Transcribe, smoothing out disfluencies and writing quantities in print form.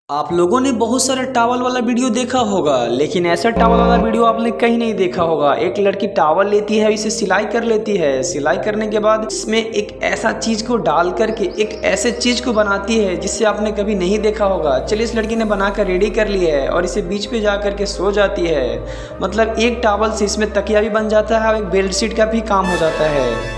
आप लोगों ने बहुत सारे टॉवल वाला वीडियो देखा होगा, लेकिन ऐसा टॉवल वाला वीडियो आपने कहीं नहीं देखा होगा। एक लड़की टॉवल लेती है, इसे सिलाई कर लेती है। सिलाई करने के बाद इसमें एक ऐसा चीज को डाल करके एक ऐसे चीज को बनाती है जिससे आपने कभी नहीं देखा होगा। चलिए, इस लड़की ने बनाकर रेडी कर लिया है और इसे बीच पे जा करके सो जाती है। मतलब एक टॉवल से इसमें तकिया भी बन जाता है और एक बेडशीट का भी काम हो जाता है।